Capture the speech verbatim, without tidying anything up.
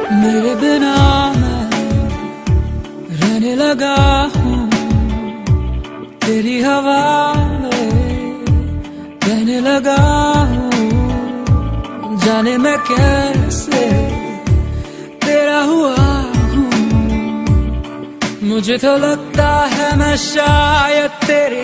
मेरे बिना मैं रहने लगा हूँ, तेरी हवा में रहने लगा हूँ। जाने मैं कैसे तेरा हुआ हूँ, मुझे तो लगता है मैं शायद तेरे